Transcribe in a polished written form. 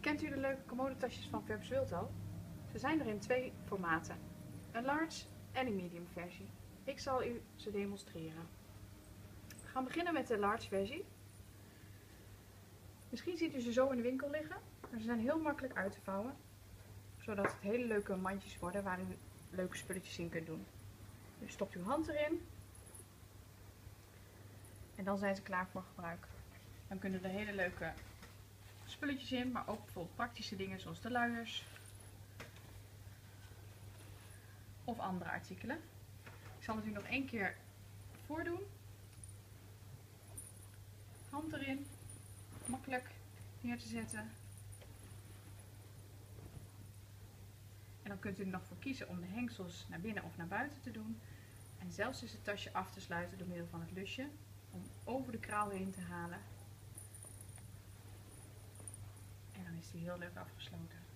Kent u de leuke commodetasjes van Verbs Wild al? Ze zijn er in 2 formaten. Een large en een medium versie. Ik zal u ze demonstreren. We gaan beginnen met de large versie. Misschien ziet u ze zo in de winkel liggen, maar ze zijn heel makkelijk uit te vouwen. Zodat het hele leuke mandjes worden waar u leuke spulletjes in kunt doen. Dus stopt uw hand erin. En dan zijn ze klaar voor gebruik. Dan kunnen er hele leuke spulletjes in, maar ook bijvoorbeeld praktische dingen zoals de luiers. Of andere artikelen. Ik zal het u nog 1 keer voordoen. Hand erin. Makkelijk neer te zetten. En dan kunt u er nog voor kiezen om de hengsels naar binnen of naar buiten te doen. En zelfs is het tasje af te sluiten door middel van het lusje. Om over de kraal heen te halen. En dan is die heel leuk afgesloten.